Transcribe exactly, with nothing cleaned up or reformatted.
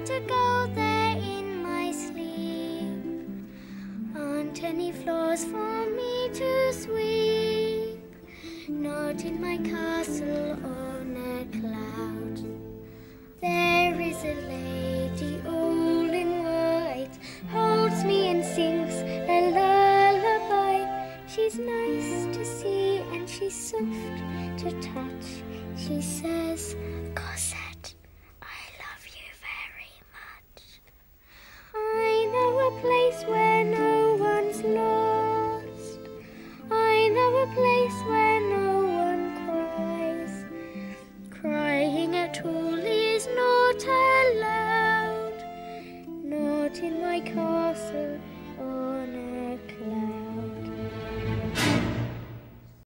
to go there in my sleep. Aren't any floors for me to sweep, not in my castle on a cloud. There is a lady all in white, holds me and sings a lullaby. She's nice to see and she's soft to touch. She says, Cosette, I love you very much. I know a place where no one's lost. I know a place where no one cries. Crying at all is not allowed, not in my castle on a cloud.